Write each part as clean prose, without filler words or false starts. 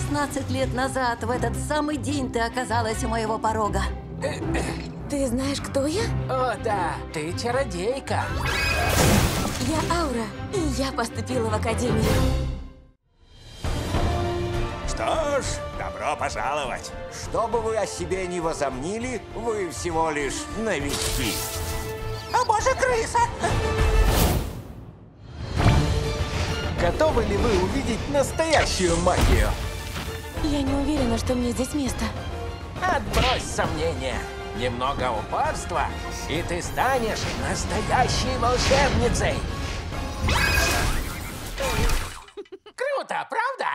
16 лет назад, в этот самый день, ты оказалась у моего порога. Ты знаешь, кто я? О, да, ты чародейка. Я Аура, и я поступила в академию. Что ж, добро пожаловать. Что бы вы о себе не возомнили, вы всего лишь новички. О боже, крыса! Готовы ли вы увидеть настоящую магию? Я не уверена, что мне здесь место. Отбрось сомнения. Немного упорства, и ты станешь настоящей волшебницей. Круто, правда?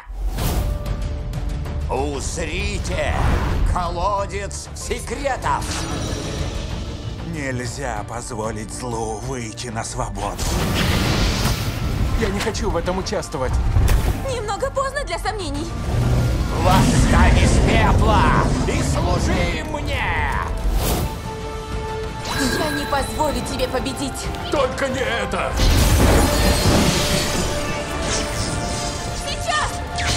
Узрите! Колодец секретов! Нельзя позволить злу выйти на свободу. Я не хочу в этом участвовать. Немного поздно для сомнений. Восстань из пепла и служи мне! Я не позволю тебе победить. Только не это! Сейчас!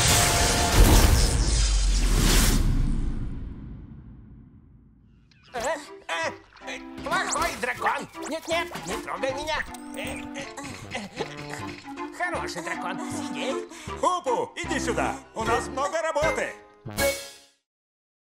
Плохой дракон! Нет-нет, не трогай меня! Хороший дракон, сидеть! Хупу, иди сюда. У нас много работы.